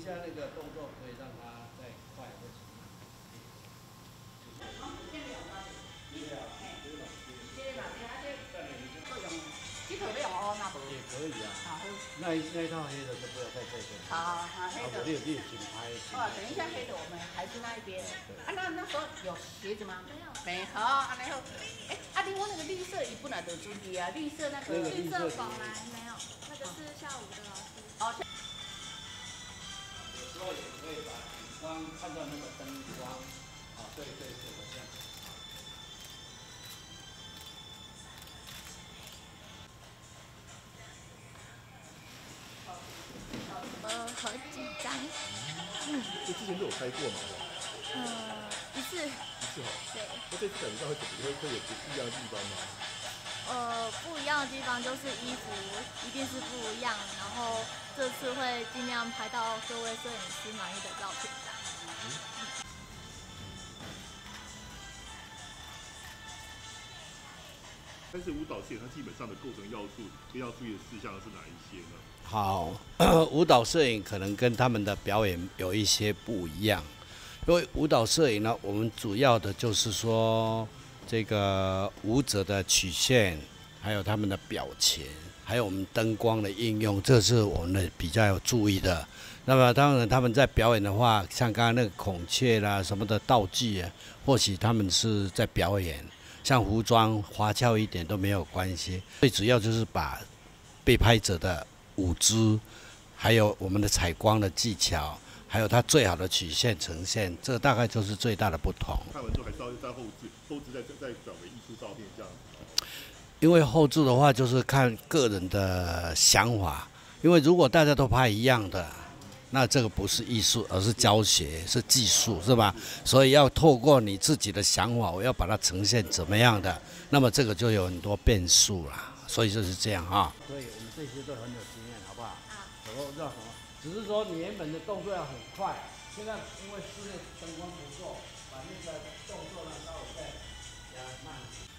下那个动作，可以让它再快或者慢。也可以啊。那一套黑的就不要在这边。 好，黑的。 你请拍。 等一下，黑的我们还是那一边。那时候有鞋子吗？没有。好，那后，另外那个绿色也不能得注意啊，绿色那个。 绿色宝蓝没有，那个是下午的老师。 哦。 有时候也可以把景观看到那个灯光，对，这样。 很紧张。 就之前都有拍过嘛？ 一次。对。 那这次感觉到会有不一样的地方吗？ 不一样的地方就是衣服一定是不一样，然后这次会尽量拍到各位摄影师满意的照片。 但是舞蹈摄影它基本上的构成要素跟要注意的事项是哪一些呢？ 好，舞蹈摄影可能跟他们的表演有一些不一样，因为舞蹈摄影呢，我们主要的就是说这个舞者的曲线，还有他们的表情，还有我们灯光的应用，这是我们的比较有注意的。那么当然他们在表演的话，像刚刚那个孔雀啦什么的道具啊，或许他们是在表演。像服装花俏一点都没有关系，最主要就是把被拍者的舞姿，还有我们的采光的技巧，还有它最好的曲线呈现，这大概就是最大的不同。 看完之后还是要在后置再转为艺术照片这样子。 因为后置的话就是看个人的想法，因为如果大家都拍一样的。那这个不是艺术，而是教学，是技术，是吧？所以要透过你自己的想法，我要把它呈现怎么样的，那么这个就有很多变数啦。所以就是这样哈。所以我们这些都很有经验，好不好？然后叫什么？只是说你原本的动作要很快，现在因为室内灯光不够，把那个动作呢稍微再加慢。